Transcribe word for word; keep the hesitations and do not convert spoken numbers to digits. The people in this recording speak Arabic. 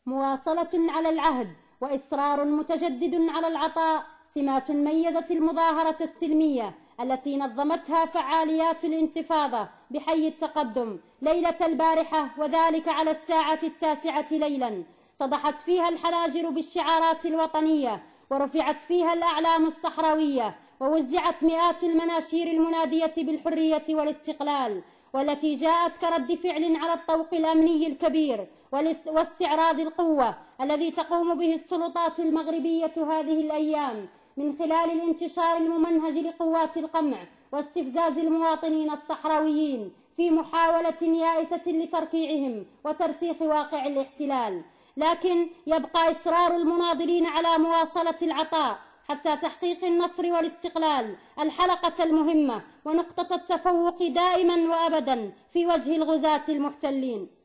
مواصلة على العهد وإصرار متجدد على العطاء سمات ميزت المظاهرة السلمية التي نظمتها فعاليات الانتفاضة بحي التقدم ليلة البارحة، وذلك على الساعة التاسعة ليلا. صدحت فيها الحلاجر بالشعارات الوطنية، ورفعت فيها الأعلام الصحراوية، ووزعت مئات المناشير المنادية بالحرية والاستقلال، والتي جاءت كرد فعل على الطوق الأمني الكبير واستعراض القوة الذي تقوم به السلطات المغربية هذه الأيام من خلال الانتشار الممنهج لقوات القمع واستفزاز المواطنين الصحراويين في محاولة يائسة لتركيعهم وترسيخ واقع الاحتلال. لكن يبقى إصرار المناضلين على مواصلة العطاء حتى تحقيق النصر والاستقلال الحلقة المهمة ونقطة التفوق دائما وأبدا في وجه الغزاة المحتلين.